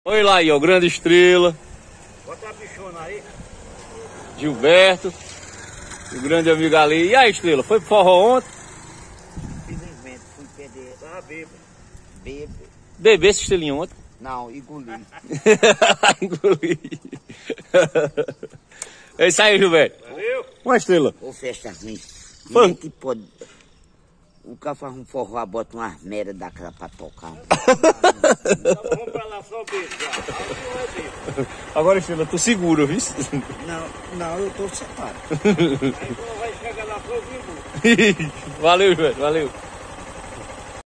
Olha lá aí, ó, grande estrela. Bota a bichona aí. Gilberto. O grande amigo ali. E aí, estrela? Foi pro forró ontem? Infelizmente, fui perder. Ah, bebo. Bebo. Bebeu esse estrelinho ontem? Não, engoli. Engoli. É isso aí, Gilberto. Valeu. Uma estrela. Ô, festa ruim. Foi. Ninguém que pode... O cara faz um forró, bota umas merda daquela pra tocar. Então vamos pra lá, só beijo. Agora, estrela, tu segura, viu? Não, eu tô separado. Aí quando vai chegar lá, só vivo. Valeu, Gilberto, valeu.